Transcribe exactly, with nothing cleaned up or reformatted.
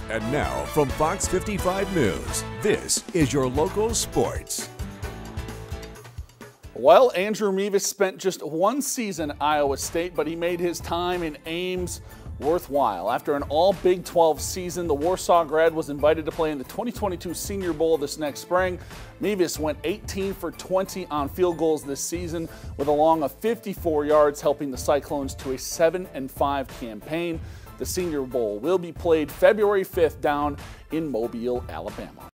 And now from Fox fifty-five News, this is your local sports. Well, Andrew Mevis spent just one season at Iowa State, but he made his time in Ames worthwhile. After an all Big twelve season, the Warsaw grad was invited to play in the twenty twenty-two Senior Bowl this next spring. Mevis went eighteen for twenty on field goals this season with a long of fifty-four yards, helping the Cyclones to a seven and five campaign. The Senior Bowl will be played February fifth down in Mobile, Alabama.